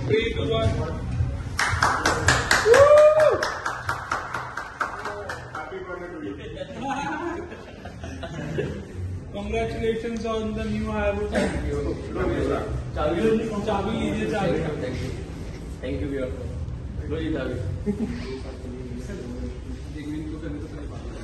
3, 2, 1. Happy birthday to you. Congratulations on the new Hayabusa. चाबी लीजिए चाबी. Thank you भैया. लो ये चाबी.